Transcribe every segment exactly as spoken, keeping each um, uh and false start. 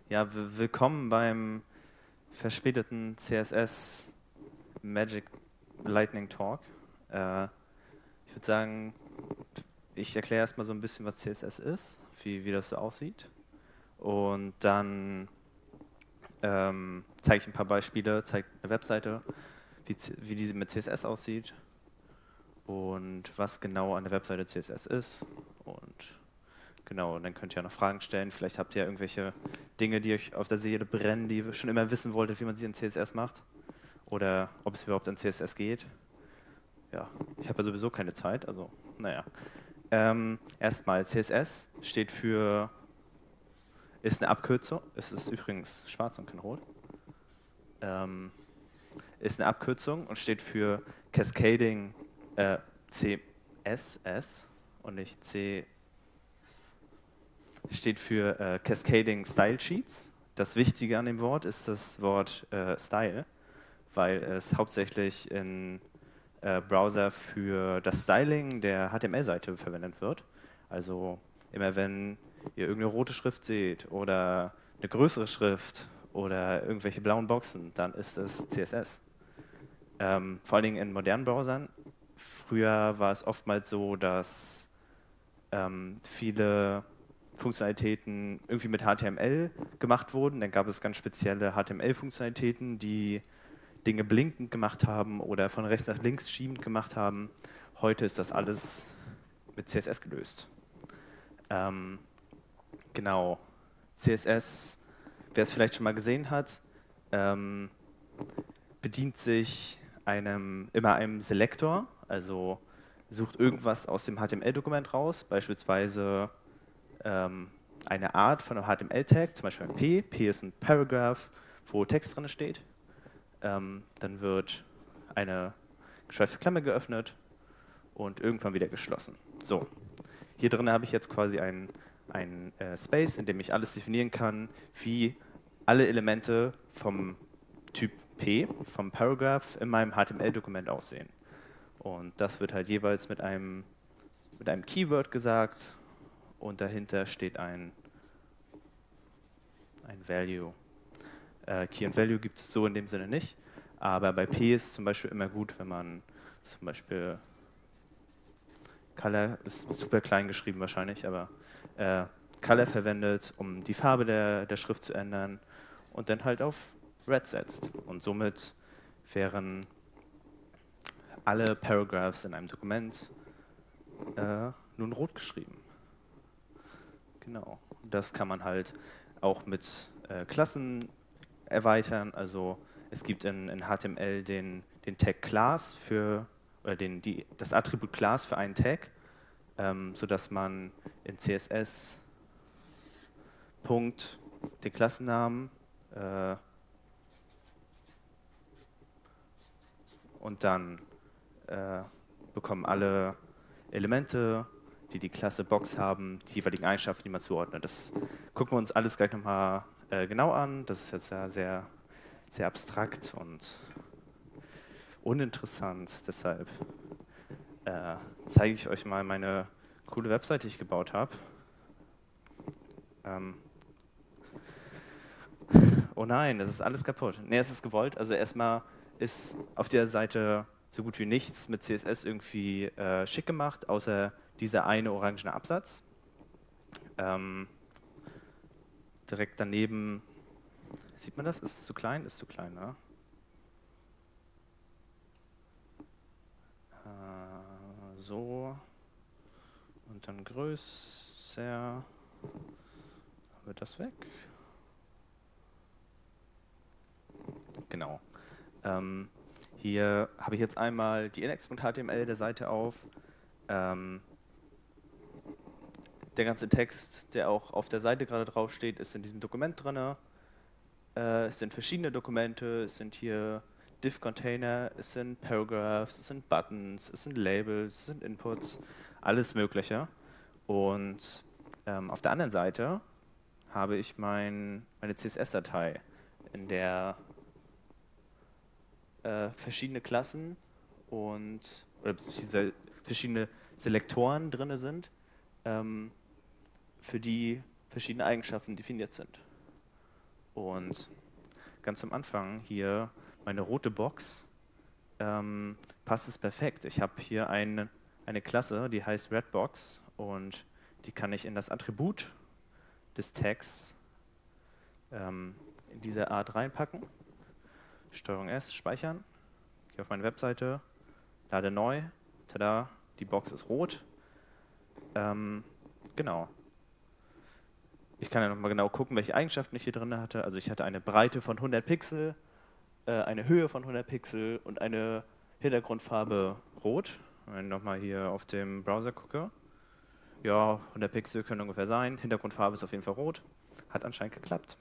Ja, willkommen beim verspäteten C S S Magic Lightning Talk. Äh, ich würde sagen, ich erkläre erstmal so ein bisschen, was C S S ist, wie, wie das so aussieht. Und dann ähm, zeige ich ein paar Beispiele, zeige eine Webseite, wie, wie diese mit C S S aussieht und was genau an der Webseite C S S ist. Und genau, und dann könnt ihr ja noch Fragen stellen. Vielleicht habt ihr ja irgendwelche Dinge, die euch auf der Seele brennen, die ihr schon immer wissen wolltet, wie man sie in C S S macht. Oder ob es überhaupt in C S S geht. Ja, ich habe ja sowieso keine Zeit, also naja. Ähm, erstmal, C S S steht für, ist eine Abkürzung, es ist übrigens schwarz und kein rot, ähm, ist eine Abkürzung und steht für Cascading äh, C S S und nicht C, steht für äh, Cascading Style Sheets. Das Wichtige an dem Wort ist das Wort äh, Style, weil es hauptsächlich in äh, Browser für das Styling der H T M L-Seite verwendet wird. Also immer wenn ihr irgendeine rote Schrift seht oder eine größere Schrift oder irgendwelche blauen Boxen, dann ist es C S S. Ähm, vor allen Dingen in modernen Browsern. Früher war es oftmals so, dass ähm, viele Funktionalitäten irgendwie mit H T M L gemacht wurden. Dann gab es ganz spezielle H T M L-Funktionalitäten, die Dinge blinkend gemacht haben oder von rechts nach links schiebend gemacht haben. Heute ist das alles mit C S S gelöst. Ähm, genau, C S S, wer es vielleicht schon mal gesehen hat, ähm, bedient sich einem, immer einem Selektor, also sucht irgendwas aus dem H T M L-Dokument raus, beispielsweise ähm, eine Art von einem H T M L-Tag, zum Beispiel ein P. P ist ein Paragraph, wo Text drin steht. Ähm, dann wird eine geschweifte Klammer geöffnet und irgendwann wieder geschlossen. So, hier drin habe ich jetzt quasi einen, einen äh, Space, in dem ich alles definieren kann, wie alle Elemente vom Typ P, vom Paragraph, in meinem H T M L-Dokument aussehen. Und das wird halt jeweils mit einem, mit einem Keyword gesagt und dahinter steht ein, ein Value. Äh, Key und Value gibt es so in dem Sinne nicht, aber bei P ist zum Beispiel immer gut, wenn man zum Beispiel Color ist super klein geschrieben wahrscheinlich, aber äh, Color verwendet, um die Farbe der, der Schrift zu ändern und dann halt auf Red setzt. Und somit wären alle Paragraphs in einem Dokument äh, nun rot geschrieben. Genau. Das kann man halt auch mit äh, Klassen erweitern. Also es gibt in, in H T M L den, den Tag Class für, oder den, die, das Attribut Class für einen Tag, ähm, sodass man in C S S Punkt den Klassennamen äh, und dann äh, bekommen alle Elemente, die die Klasse Box haben, die jeweiligen Eigenschaften, die man zuordnet. Das gucken wir uns alles gleich nochmal äh, genau an. Das ist jetzt ja sehr, sehr abstrakt und uninteressant. Deshalb äh, zeige ich euch mal meine coole Website, die ich gebaut habe. Ähm oh nein, das ist alles kaputt. Nee, es ist gewollt. Also erstmal ist auf der Seite so gut wie nichts mit C S S irgendwie äh, schick gemacht, außer dieser eine orangene Absatz. Ähm, direkt daneben, sieht man das? Ist es zu klein? Ist zu klein, ne? Äh, so. Und dann größer. Wird das weg? Genau. Ähm, hier habe ich jetzt einmal die index.html der Seite auf. Ähm, der ganze Text, der auch auf der Seite gerade drauf steht, ist in diesem Dokument drin. Äh, es sind verschiedene Dokumente, es sind hier Div-Container, es sind Paragraphs, es sind Buttons, es sind Labels, es sind Inputs, alles Mögliche. Und ähm, auf der anderen Seite habe ich mein, meine C S S-Datei, in der äh, verschiedene Klassen und oder beziehungsweise verschiedene Selektoren drin sind, ähm, für die verschiedene Eigenschaften definiert sind. Und ganz am Anfang hier meine rote Box, ähm, passt es perfekt. Ich habe hier eine, eine Klasse, die heißt Redbox und die kann ich in das Attribut des Tags ähm, in diese Art reinpacken. Steuerung S, speichern, gehe auf meine Webseite, lade neu, tada, die Box ist rot. Ähm, genau. Ich kann ja nochmal genau gucken, welche Eigenschaften ich hier drin hatte. Also ich hatte eine Breite von hundert Pixel, äh, eine Höhe von hundert Pixel und eine Hintergrundfarbe rot. Wenn ich nochmal hier auf dem Browser gucke, ja, hundert Pixel können ungefähr sein, Hintergrundfarbe ist auf jeden Fall rot. Hat anscheinend geklappt.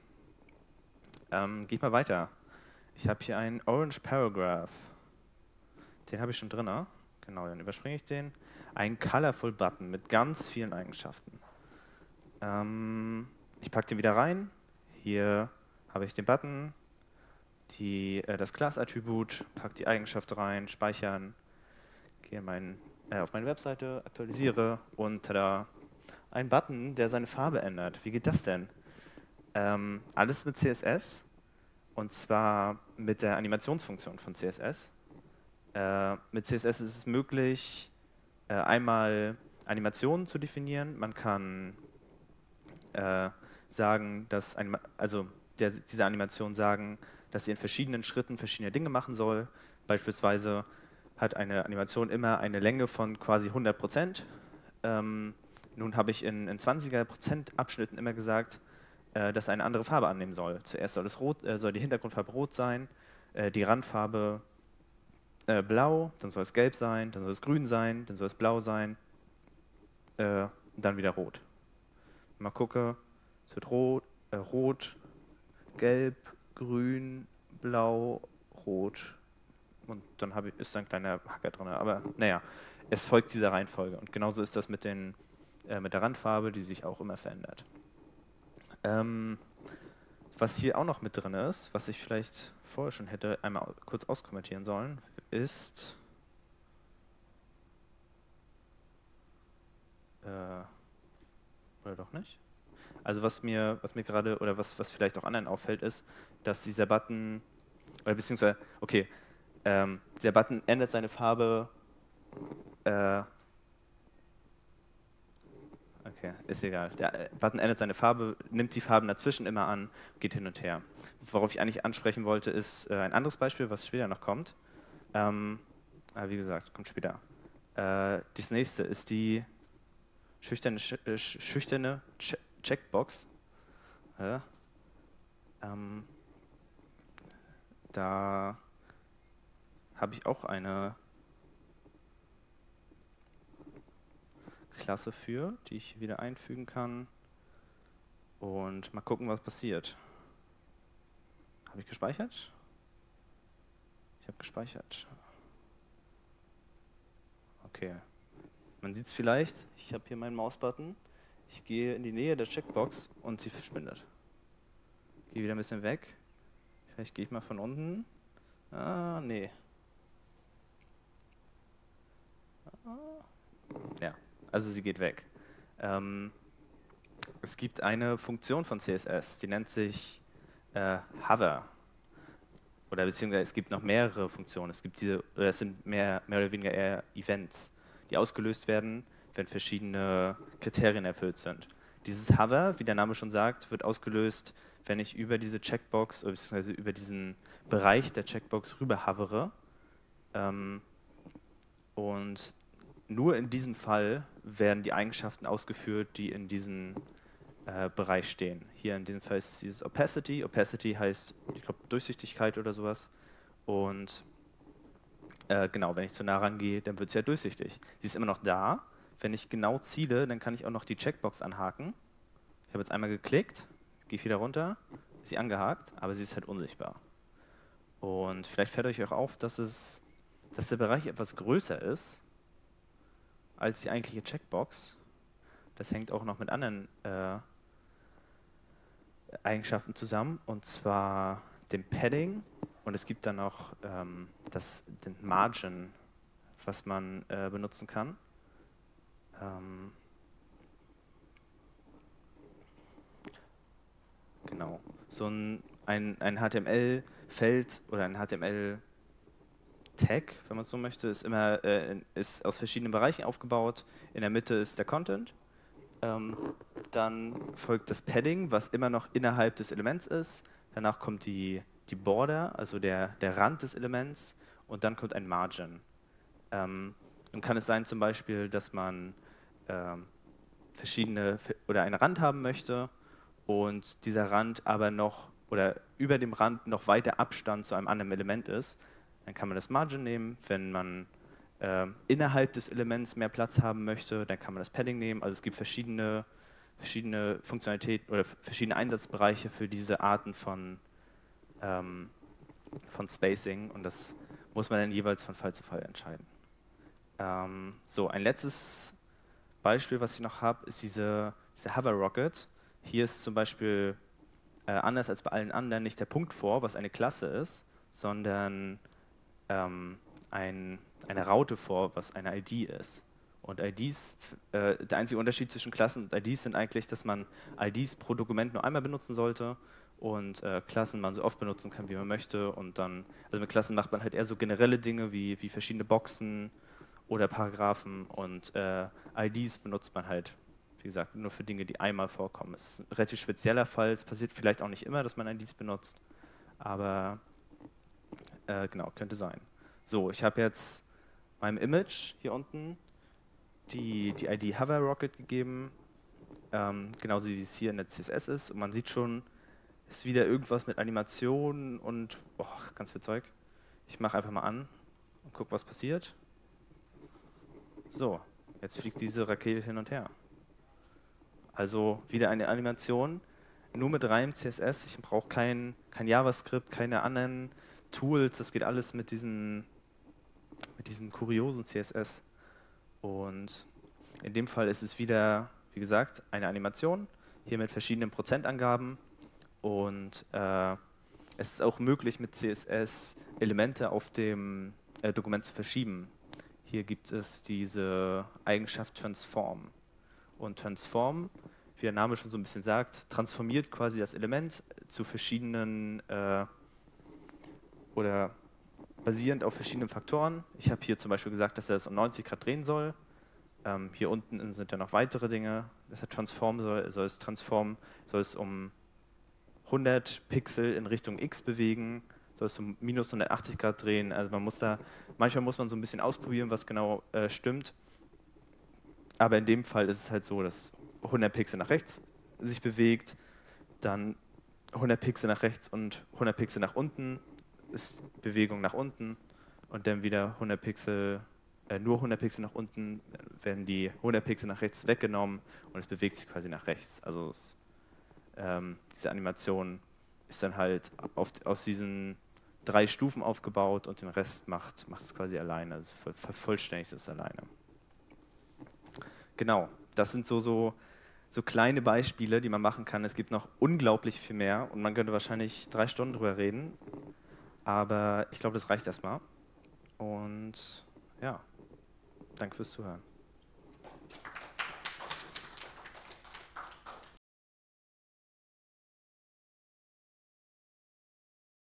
Ähm, Gehe ich mal weiter. Ich habe hier einen Orange Paragraph. Den habe ich schon drin. Genau, dann überspringe ich den. Ein Colorful Button mit ganz vielen Eigenschaften. Ähm, ich packe den wieder rein. Hier habe ich den Button, die, äh, das Class-Attribut, packe die Eigenschaft rein, speichern, gehe mein, äh, auf meine Webseite, aktualisiere und tada, ein Button, der seine Farbe ändert. Wie geht das denn? Ähm, alles mit C S S und zwar mit der Animationsfunktion von C S S. Äh, mit C S S ist es möglich, äh, einmal Animationen zu definieren. Man kann äh, sagen, dass ein, also der, diese Animation sagen, dass sie in verschiedenen Schritten verschiedene Dinge machen soll. Beispielsweise hat eine Animation immer eine Länge von quasi hundert Prozent. Ähm, nun habe ich in, in zwanziger Prozent Abschnitten immer gesagt, äh, dass eine andere Farbe annehmen soll. Zuerst soll, es rot, äh, soll die Hintergrundfarbe rot sein, äh, die Randfarbe äh, blau, dann soll es gelb sein, dann soll es grün sein, dann soll es blau sein, äh, und dann wieder rot. Mal gucke, es wird rot, äh, rot, gelb, grün, blau, rot und dann habe ich, ist da ein kleiner Hacker drin. Aber naja, es folgt dieser Reihenfolge und genauso ist das mit, den, äh, mit der Randfarbe, die sich auch immer verändert. Ähm, was hier auch noch mit drin ist, was ich vielleicht vorher schon hätte einmal kurz auskommentieren sollen, ist äh, oder doch nicht? Also was mir, was mir gerade, oder was, was vielleicht auch anderen auffällt, ist, dass dieser Button, oder beziehungsweise, okay, ähm, dieser Button ändert seine Farbe, äh, okay, ist egal. Der äh, Button ändert seine Farbe, nimmt die Farben dazwischen immer an, geht hin und her. Worauf ich eigentlich ansprechen wollte, ist äh, ein anderes Beispiel, was später noch kommt. Ähm, aber wie gesagt, kommt später. Äh, das nächste ist die schüchterne, äh, schüchterne Che Checkbox. Ja. Ähm, da habe ich auch eine Klasse für, die ich wieder einfügen kann. Und mal gucken, was passiert. Habe ich gespeichert? Ich habe gespeichert. Okay. Man sieht es vielleicht, ich habe hier meinen Mausbutton. Ich gehe in die Nähe der Checkbox und sie verschwindet. Gehe wieder ein bisschen weg. Vielleicht gehe ich mal von unten. Ah, nee. Ja, also sie geht weg. Ähm, es gibt eine Funktion von C S S, die nennt sich äh, Hover. Oder beziehungsweise es gibt noch mehrere Funktionen. Es gibt diese, oder es sind mehr, mehr oder weniger eher Events, die ausgelöst werden, wenn verschiedene Kriterien erfüllt sind. Dieses Hover, wie der Name schon sagt, wird ausgelöst, wenn ich über diese Checkbox, oder beziehungsweise über diesen Bereich der Checkbox rüber hovere. Ähm, und nur in diesem Fall werden die Eigenschaften ausgeführt, die in diesem äh, Bereich stehen. Hier in diesem Fall ist es dieses Opacity. Opacity heißt, ich glaube, Durchsichtigkeit oder sowas. Und äh, genau, wenn ich zu nah rangehe, dann wird sie ja durchsichtig. Sie ist immer noch da. Wenn ich genau ziele, dann kann ich auch noch die Checkbox anhaken. Ich habe jetzt einmal geklickt, gehe ich wieder runter, ist sie angehakt, aber sie ist halt unsichtbar. Und vielleicht fällt euch auch auf, dass, es, dass der Bereich etwas größer ist als die eigentliche Checkbox. Das hängt auch noch mit anderen äh, Eigenschaften zusammen, und zwar dem Padding, und es gibt dann noch ähm, das, den Margin, was man äh, benutzen kann. Ähm, genau. so ein, ein, ein H T M L-Feld oder ein H T M L-Tag, wenn man es so möchte, ist immer äh, ist aus verschiedenen Bereichen aufgebaut. In der Mitte ist der Content. Ähm, dann folgt das Padding, was immer noch innerhalb des Elements ist. Danach kommt die, die Border, also der, der Rand des Elements. Und dann kommt ein Margin. Ähm, dann kann es sein zum Beispiel, dass man ähm, verschiedene oder einen Rand haben möchte und dieser Rand aber noch oder über dem Rand noch weiter Abstand zu einem anderen Element ist. Dann kann man das Margin nehmen. Wenn man äh, innerhalb des Elements mehr Platz haben möchte, dann kann man das Padding nehmen. Also es gibt verschiedene, verschiedene Funktionalitäten oder verschiedene Einsatzbereiche für diese Arten von, ähm, von Spacing und das muss man dann jeweils von Fall zu Fall entscheiden. Ähm, so, ein letztes Beispiel, was ich noch habe, ist diese, diese Hover Rocket. Hier ist zum Beispiel äh, anders als bei allen anderen nicht der Punkt vor, was eine Klasse ist, sondern ähm, ein, eine Raute vor, was eine I D ist. Und I Ds, äh, der einzige Unterschied zwischen Klassen und I Ds sind eigentlich, dass man I Ds pro Dokument nur einmal benutzen sollte und äh, Klassen man so oft benutzen kann, wie man möchte. Und dann, also mit Klassen macht man halt eher so generelle Dinge wie, wie verschiedene Boxen oder Paragraphen und äh, I Ds benutzt man halt, wie gesagt, nur für Dinge, die einmal vorkommen. Es ist ein relativ spezieller Fall, es passiert vielleicht auch nicht immer, dass man I Ds benutzt, aber äh, genau, könnte sein. So, ich habe jetzt meinem Image hier unten die, die I D Hover Rocket gegeben, ähm, genauso wie es hier in der C S S ist und man sieht schon, es ist wieder irgendwas mit Animationen und oh, ganz viel Zeug. Ich mache einfach mal an und gucke, was passiert. So, jetzt fliegt diese Rakete hin und her. Also wieder eine Animation, nur mit reinem C S S. Ich brauche kein, kein JavaScript, keine anderen Tools. Das geht alles mit, diesen, mit diesem kuriosen C S S. Und in dem Fall ist es wieder, wie gesagt, eine Animation, hier mit verschiedenen Prozentangaben. Und äh, es ist auch möglich, mit C S S Elemente auf dem äh, Dokument zu verschieben. Hier gibt es diese Eigenschaft Transform. Und Transform, wie der Name schon so ein bisschen sagt, transformiert quasi das Element zu verschiedenen äh, oder basierend auf verschiedenen Faktoren. Ich habe hier zum Beispiel gesagt, dass er es um neunzig Grad drehen soll. Ähm, hier unten sind ja noch weitere Dinge. Dass er Transform soll, soll es Transform, soll es um hundert Pixel in Richtung X bewegen, soll es um minus hundertachtzig Grad drehen. Also man muss da, manchmal muss man so ein bisschen ausprobieren, was genau äh, stimmt. Aber in dem Fall ist es halt so, dass hundert Pixel nach rechts sich bewegt, dann hundert Pixel nach rechts und hundert Pixel nach unten ist Bewegung nach unten und dann wieder hundert Pixel, äh, nur hundert Pixel nach unten, werden die hundert Pixel nach rechts weggenommen und es bewegt sich quasi nach rechts. Also es, ähm, diese Animation ist dann halt auf, aus diesen drei Stufen aufgebaut und den Rest macht, macht es quasi alleine, also vervollständigt es alleine. Genau, das sind so, so, so kleine Beispiele, die man machen kann. Es gibt noch unglaublich viel mehr und man könnte wahrscheinlich drei Stunden drüber reden, aber ich glaube, das reicht erstmal. Und ja, danke fürs Zuhören.